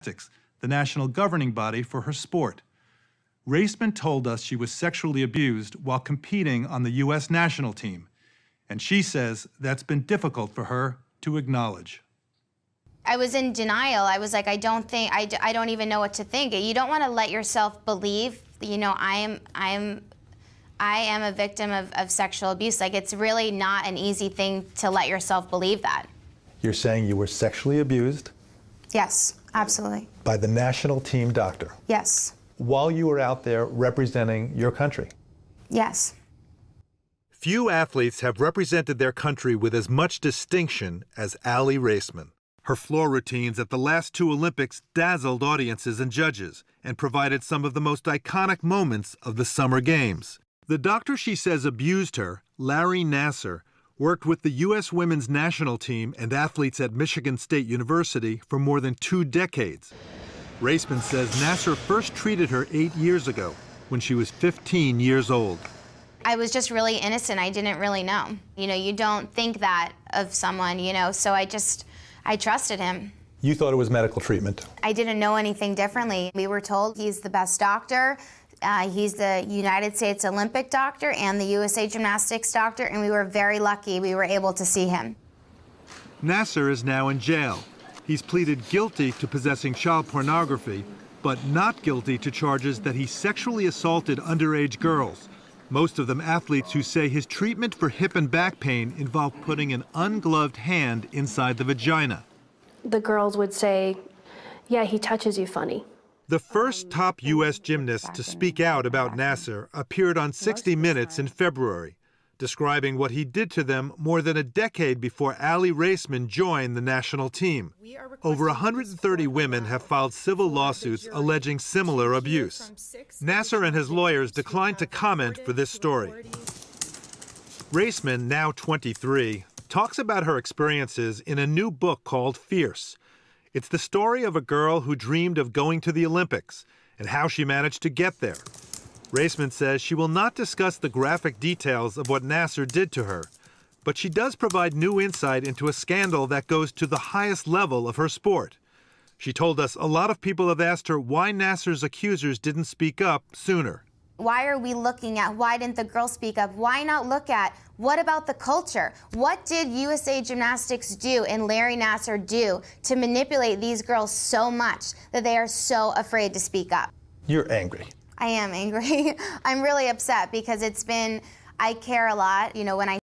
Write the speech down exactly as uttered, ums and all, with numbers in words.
Gymnastics, the national governing body for her sport. Raisman told us she was sexually abused while competing on the U S national team, and she says that's been difficult for her to acknowledge. I was in denial. I was like, I don't think, I, I don't even know what to think. You don't want to let yourself believe, you know, I am, I am, I am a victim of, of sexual abuse. Like, it's really not an easy thing to let yourself believe that. You're saying you were sexually abused? Yes, absolutely. By the national team doctor? Yes. While you were out there representing your country? Yes. Few athletes have represented their country with as much distinction as Aly Raisman. Her floor routines at the last two Olympics dazzled audiences and judges and provided some of the most iconic moments of the Summer Games. The doctor she says abused her, Larry Nassar, worked with the U S women's national team and athletes at Michigan State University for more than two decades. Raisman says Nassar first treated her eight years ago when she was fifteen years old. I was just really innocent. I didn't really know. You know, you don't think that of someone, you know, so I just, I trusted him. You thought it was medical treatment? I didn't know anything differently. We were told he's the best doctor. Uh, he's the United States Olympic doctor and the U S A Gymnastics doctor, and we were very lucky we were able to see him. Nassar is now in jail. He's pleaded guilty to possessing child pornography, but not guilty to charges that he sexually assaulted underage girls, most of them athletes who say his treatment for hip and back pain involved putting an ungloved hand inside the vagina. The girls would say, yeah, he touches you funny. The first top U S gymnast to speak out about Nassar appeared on sixty minutes in February, describing what he did to them more than a decade before Aly Raisman joined the national team. Over one hundred thirty women have filed civil lawsuits alleging similar abuse. Nassar and his lawyers declined to comment for this story. Raisman, now twenty-three, talks about her experiences in a new book called Fierce. It's the story of a girl who dreamed of going to the Olympics and how she managed to get there. Raisman says she will not discuss the graphic details of what Nassar did to her, but she does provide new insight into a scandal that goes to the highest level of her sport. She told us a lot of people have asked her why Nassar's accusers didn't speak up sooner. Why are we looking at, why didn't the girls speak up? Why not look at, what about the culture? What did U S A Gymnastics do and Larry Nassar do to manipulate these girls so much that they are so afraid to speak up? You're angry. I am angry. I'm really upset because it's been, I care a lot, you know, when I